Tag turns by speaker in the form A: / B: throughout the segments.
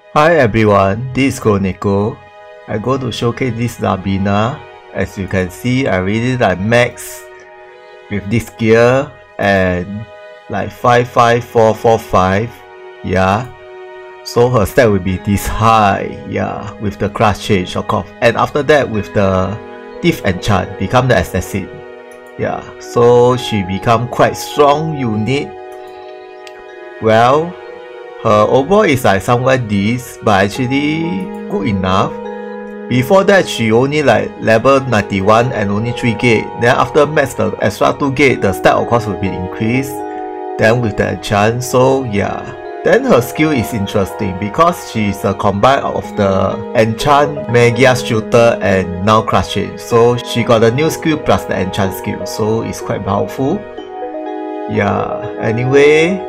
A: Hi everyone, this is Koneko. I'm going to showcase this Zabina. As you can see, I really like Max with this gear and like 55445. Yeah. So her stat will be this high, yeah, with the class change of course. And after that with the Thief Enchant, become the assassin. Yeah, so she become quite strong unit. Well, her overall is like somewhere this, but actually good enough. Before that she only like level 91 and only 3 gate. Then after max the extra 2 gate, the stat of course will be increased. Then with the enchant, so yeah. Then her skill is interesting because she is a combine of the enchant, Magia shooter and now class change. So she got a new skill plus the enchant skill, so it's quite powerful. Yeah, anyway,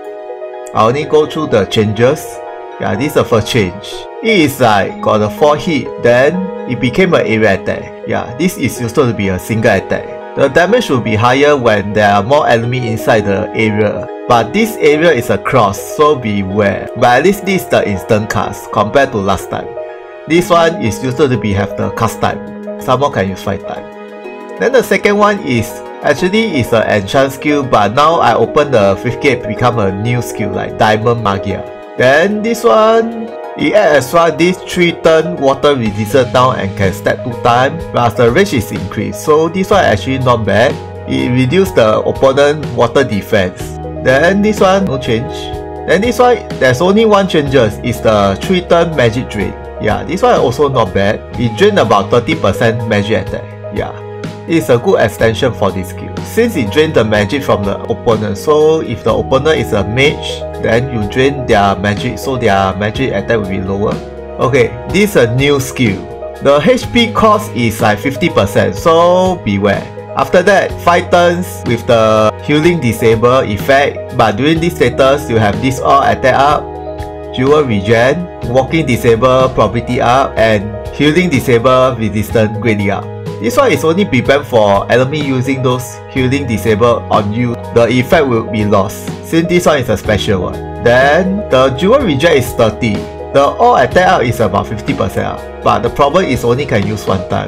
A: I only go through the changes. Yeah, this is the first change. It is like got a 4 hit, then it became an area attack. Yeah, this is used to be a single attack. The damage will be higher when there are more enemies inside the area. But this area is a cross, so beware. But at least this is the instant cast compared to last time. This one is used to be have the cast time. Some more can use fight time. Then the second one is actually is an enchant skill, but now I open the 5th gate become a new skill like Diamond Magia. Then this one, it adds extra this 3 turn water resistance down and can stack 2 times, plus the range is increased. So this one actually not bad. It reduces the opponent water defense. Then this one no change. Then this one there's only one changes, is the 3 turn magic drain. Yeah, this one also not bad. It drain about 30% magic attack. Yeah. It's a good extension for this skill, since it drains the magic from the opponent. So if the opponent is a mage, then you drain their magic, so their magic attack will be lower. Okay, this is a new skill. The HP cost is like 50%, so beware. After that, 5 turns with the healing disable effect, but during this status you have this all attack up, jewel regen, walking disable property up, and healing disable resistance greatly up. This one is only prevent for enemy using those healing disable on you. The effect will be lost, since this one is a special one. Then the jewel reject is 30. The all attack up is about 50% up. But the problem is only can use 1 time.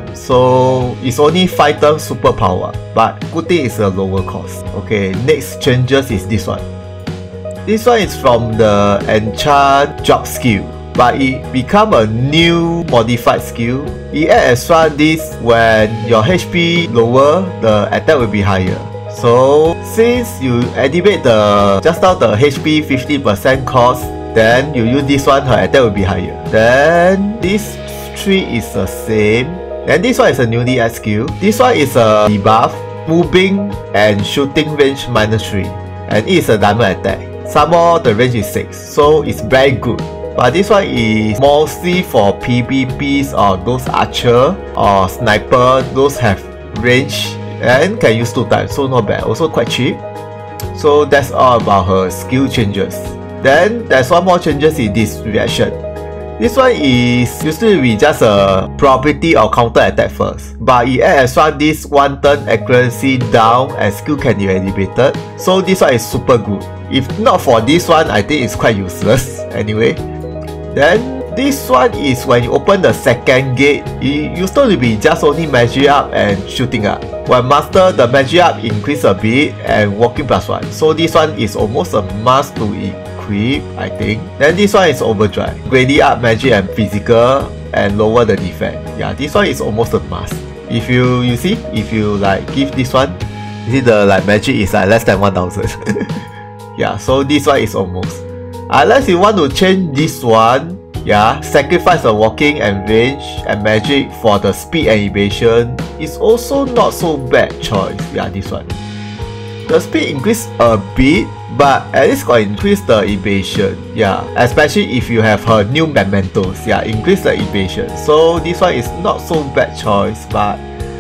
A: So it's only 5 turns superpower. But good thing is a lower cost. Okay, next changes is this one. This one is from the enchant drop skill, but it become a new modified skill. It adds extra this when your HP lower, the attack will be higher. So since you activate the just now the HP 50% cost, then you use this one, her attack will be higher. Then this 3 is the same. Then this one is a newly added skill. This one is a debuff, moving and shooting range -3, and it is a diamond attack. Some more the range is 6, so it's very good. But this one is mostly for PvPs or those archer or sniper, those have range and can use 2 times, so not bad, also quite cheap. So that's all about her skill changes. Then there's one more changes in this reaction. This one is used to be just a property or counter attack first, but it adds extra this 1 turn accuracy down and skill can be activated. So this one is super good. If not for this one, I think it's quite useless anyway. Then this one is when you open the 2nd gate, it used to be just only magic up and shooting up. When master, the magic up increase a bit and walking +1. So this one is almost a must to equip, I think. Then this one is overdrive, greatly up magic and physical and lower the defense. Yeah, this one is almost a must. If you see, if you like give this one, you see the like magic is like less than 1000. Yeah, so this one is almost. Unless you want to change this one, yeah, sacrifice the walking and range and magic for the speed and evasion, is also not so bad choice. Yeah, this one. The speed increase a bit, but at least got increase the evasion. Yeah, especially if you have her new mementos. Yeah, increase the evasion. So this one is not so bad choice, but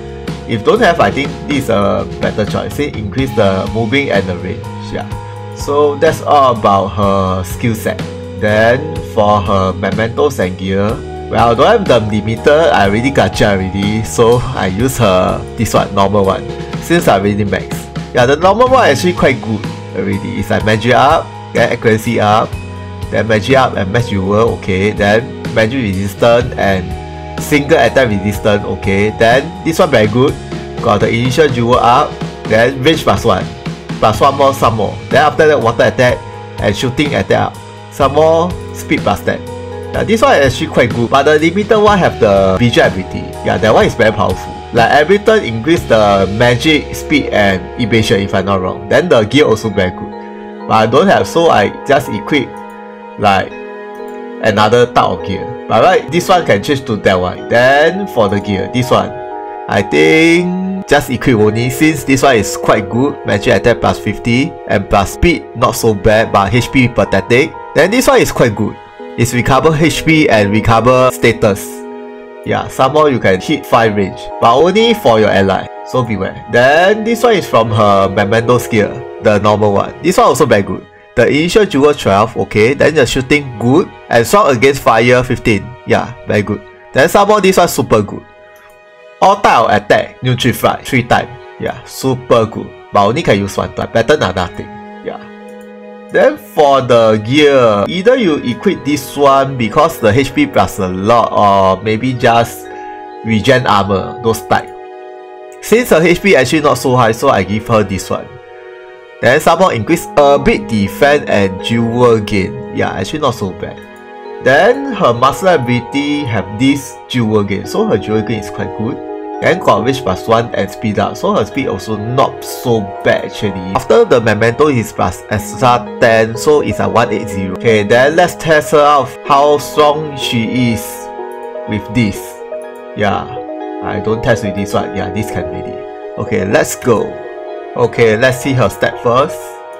A: if don't have, I think this is a better choice. Say increase the moving and the range. Yeah. So that's all about her skill set. Then for her mementos and gear, well, I don't have the limiter, I already gacha already, so I use her this one, normal one, since I already max. Yeah, the normal one actually quite good already. It's like magic up, then accuracy up, then magic up and max jewel, okay, then magic resistance and single attack resistance, okay, then this one very good, got the initial jewel up, then range +1, +1 more, some more, then after that water attack and shooting attack up, some more speed +10. Yeah, this one is actually quite good, but the limited one have the visual ability. Yeah, that one is very powerful. Like every turn increase the magic, speed and evasion if I'm not wrong. Then the gear also very good. But I don't have, so I just equip like another type of gear. But right, this one can change to that one. Then for the gear, this one, I think just equip only, since this one is quite good. Magic attack +50 and plus speed not so bad, but HP pathetic. Then this one is quite good. It's recover HP and recover status. Yeah, some more you can hit 5 range, but only for your ally, so beware. Then this one is from her Memento skill, the normal one. This one also very good. The initial jewel 12, okay, then the shooting good, and strong against fire 15. Yeah, very good. Then some more this one super good. All type of attack, neutrify 3 times. Yeah, super good. But only can use 1 time, better than nothing. Yeah. Then for the gear, either you equip this one because the HP plus a lot, or maybe just regen armor, those type. Since her HP actually not so high, so I give her this one. Then somehow increase a bit defense and jewel gain. Yeah, actually not so bad. Then her master ability have this jewel gain, so her jewel gain is quite good. Then got range +1 and speed up, so her speed also not so bad actually. After the memento is plus extra 10, so it's a 180. Okay, then let's test her out how strong she is with this. Yeah, I don't test with this one. Yeah, this can really. Okay, let's go. Okay, let's see her stat first.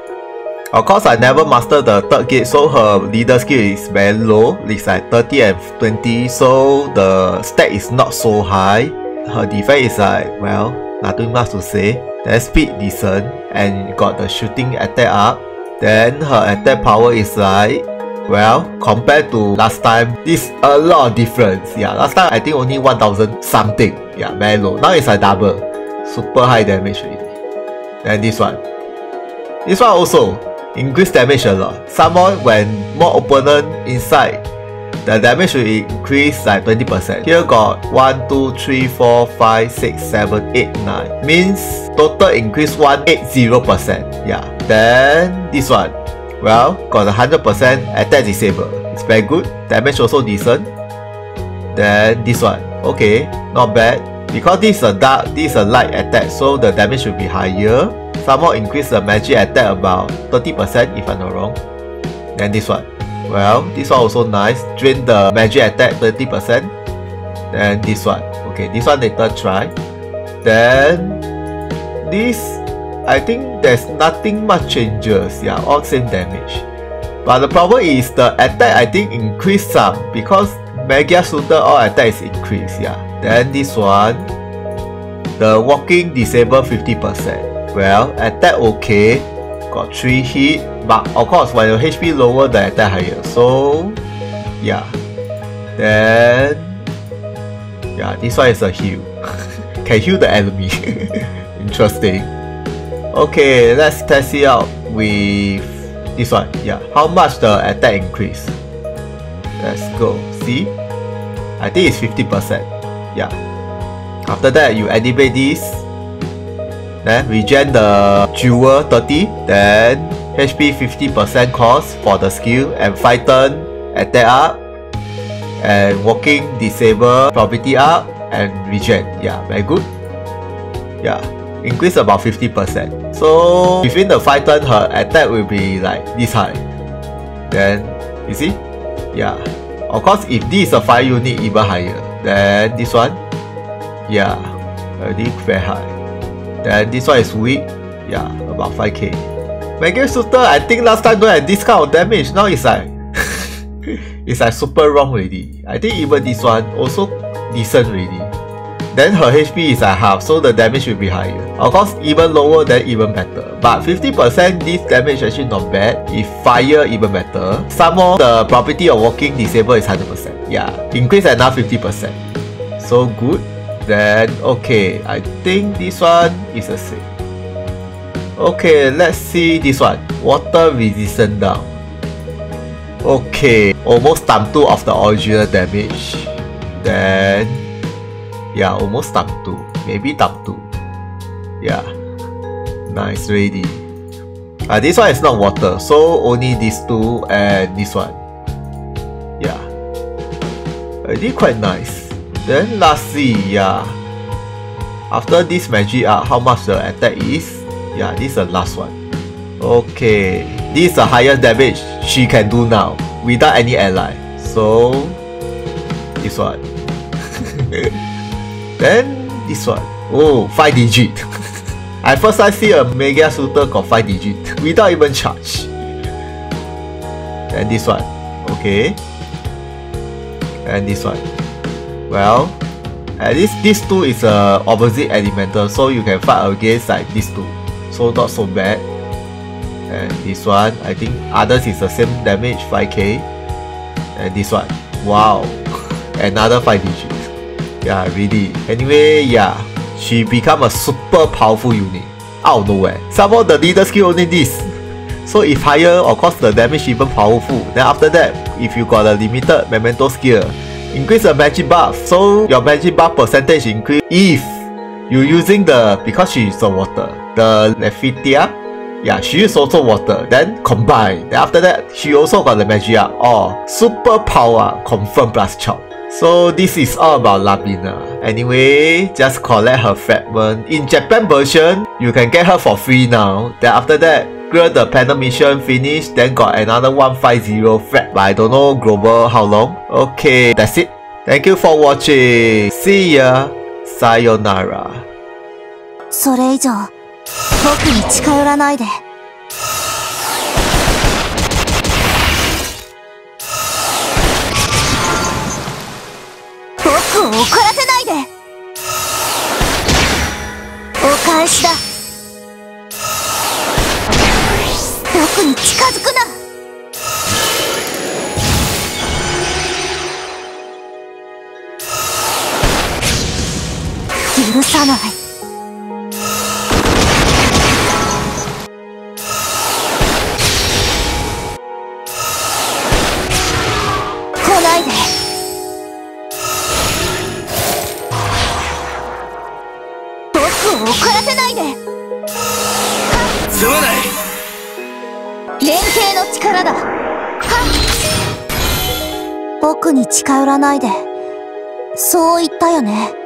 A: Of course, I never mastered the third gate, so her leader skill is very low. It's like 30 and 20, so the stat is not so high. Her defense is like, well, nothing much to say. Then speed decent and got the shooting attack up. Then her attack power is like, well, compared to last time, this a lot of difference. Yeah, last time I think only 1000 something. Yeah, very low. Now it's like double. Super high damage already. Then this one also increase damage a lot. Some more when more opponent inside, the damage will increase like 20%. Here got 1, 2, 3, 4, 5, 6, 7, 8, 9. Means total increase 180%. Yeah. Then this one, well, got 100% attack disable. It's very good. Damage also decent. Then this one, okay, not bad. Because this is a dark, this is a light attack, so the damage will be higher. Somehow increase the magic attack about 30% if I'm not wrong. Then this one, well, this one also nice. Drain the magic attack 30%. Then this one, okay, this one later try. Then this, I think there's nothing much changes. Yeah, all same damage. But the problem is the attack I think increase some because Mega Shooter all attack is increased. Yeah. Then this one, the walking disable 50%. Well, attack okay, got 3 hit, but of course when your HP lower, the attack higher. So yeah. Then yeah, this one is a heal. Can heal the enemy. Interesting. Okay, let's test it out with this one. Yeah, how much the attack increase? Let's go. See, I think it's 50%. Yeah. After that, you activate this. Then regen the jewel 30. Then HP 50% cost for the skill and 5 turn attack up. And walking disable property up and regen. Yeah, very good. Yeah, increase about 50%. So within the 5 turn, her attack will be like this high. Then you see? Yeah. Of course, if this is a fire unit, even higher. Then this one, yeah, already very high. Then this one is weak, yeah, about 5k. Mega Shooter, I think last time don't have this kind of damage. Now it's like it's like super wrong already. I think even this one also decent already. Then her HP is like half, so the damage will be higher. Of course, even lower, then even better. But 50% this damage actually not bad. If fire, even better. Some more, the property of walking disable is 100%. Yeah, increase another 50%. So good. Then okay, I think this one is the same. Okay, let's see this one. Water resistant down. Okay, almost times 2 of the original damage. Then, yeah, almost times 2. Maybe times 2. Yeah, nice, ready. This one is not water, so only these two and this one. Yeah, already quite nice. Then lastly, yeah, after this magic art, how much the attack is? Yeah, this is the last one. Okay, this is the highest damage she can do now without any ally. So this one. Then this one. Oh, 5 digit. I first time see a Mega Shooter got 5 digit without even charge. And this one. Okay. And this one. Well, at least this two is a opposite elemental, so you can fight against like these two. So not so bad. And this one, I think others is the same damage, 5k. And this one, wow, another 5 digits. Yeah, really. Anyway, yeah, she become a super powerful unit out of nowhere. Some of the leader skill only this. So if higher, of course the damage even powerful. Then after that, if you got a limited memento skill, increase the magic buff. So your magic buff percentage increase if you using the, because she is a water, the Lephitia. Yeah, she is also water. Then combine. Then after that, she also got the magic up. Oh, super power confirm plus chop. So this is all about Labina. Anyway, just collect her fragment. In Japan version, you can get her for free now. Then after that, clear the panel mission, finish. Then got another 150 frag. But I don't know global how long. Okay, that's it. Thank you for watching. See ya. Sayonara.
B: それ以上僕に近寄らないで。僕を怒らせないで。お返しだ。僕に近づくな。許さない。怒らせないで。すまない。連携の力だ。はっ。僕に近寄らないで。そう言ったよね。